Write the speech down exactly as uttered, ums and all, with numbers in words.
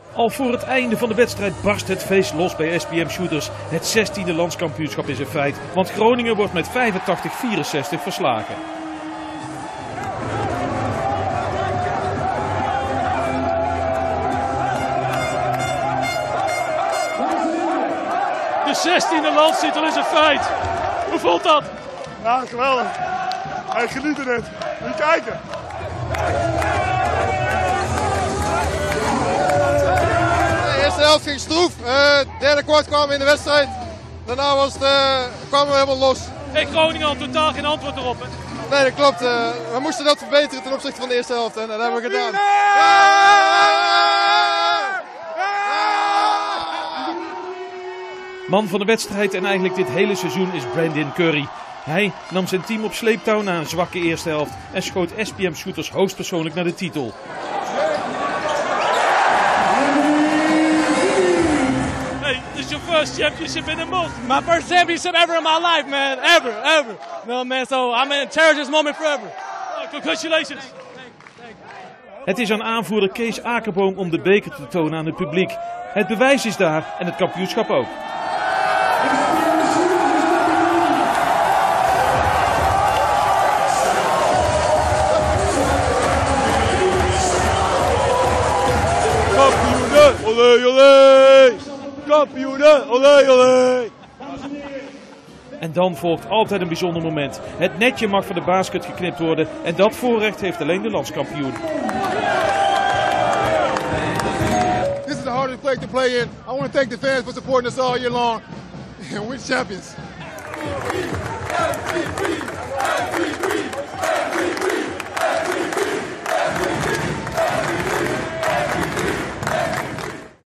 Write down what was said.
Al voor het einde van de wedstrijd barst het feest los bij S P M Shooters. Het zestiende landskampioenschap is een feit, want Groningen wordt met vijfentachtig vierenzestig verslagen. De zestiende landstitel is een feit. Hoe voelt dat? Ja, geweldig. Hij geniet er net. Moet je kijken. De eerste helft ging stroef. Het uh, derde kwart kwamen we in de wedstrijd. Daarna was het, uh, kwamen we helemaal los. En Groningen had totaal geen antwoord erop. Hè? Nee, dat klopt. Uh, we moesten dat verbeteren ten opzichte van de eerste helft. En dat hebben we gedaan. Man van de wedstrijd en eigenlijk dit hele seizoen is Brandon Curry. Hij nam zijn team op sleeptouw na een zwakke eerste helft en schoot S P M Shooters hoogstpersoonlijk naar de titel. Hey, this is your first championship in a month. My first championship ever in my life, man. Ever, ever. No, man, so I'm gonna cherish this moment forever. Oh, congratulations. Het is aan aanvoerder Kees Akerboom om de beker te tonen aan het publiek. Het bewijs is daar en het kampioenschap ook. Kampioenen, olé olé! Kampioenen, olé olé! En dan volgt altijd een bijzonder moment. Het netje mag van de basket geknipt worden en dat voorrecht heeft alleen de landskampioen. This is the hardest place to play in. I want to thank the fans for supporting us all year long. And we're champions.